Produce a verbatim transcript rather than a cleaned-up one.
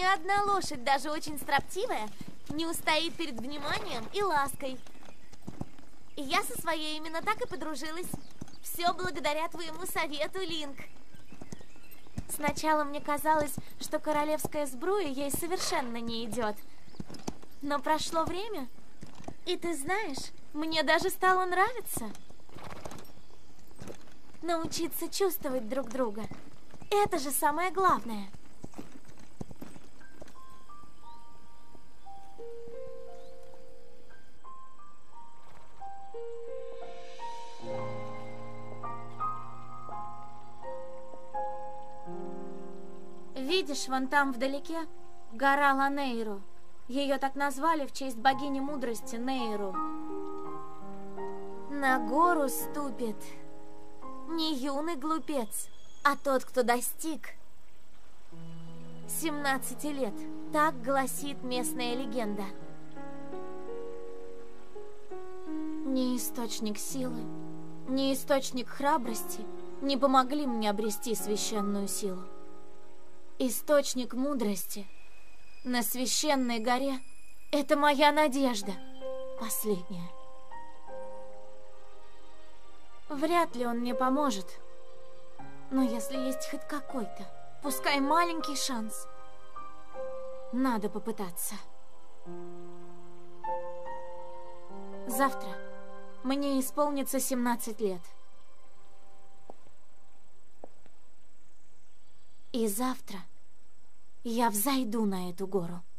Ни одна лошадь, даже очень строптивая, не устоит перед вниманием и лаской. И я со своей именно так и подружилась. Все благодаря твоему совету, Линк. Сначала мне казалось, что королевская сбруя ей совершенно не идет. Но прошло время, и ты знаешь, мне даже стало нравиться. Научиться чувствовать друг друга. Это же самое главное. Видишь, вон там вдалеке гора Ланейру. Ее так назвали в честь богини мудрости Нейру. На гору ступит не юный глупец, а тот, кто достиг семнадцати лет. Так гласит местная легенда. Ни источник силы, ни источник храбрости не помогли мне обрести священную силу. Источник мудрости на священной горе — это моя надежда, последняя. Вряд ли он мне поможет, но если есть хоть какой-то, пускай маленький шанс, надо попытаться. Завтра мне исполнится семнадцать лет. И завтра я взойду на эту гору.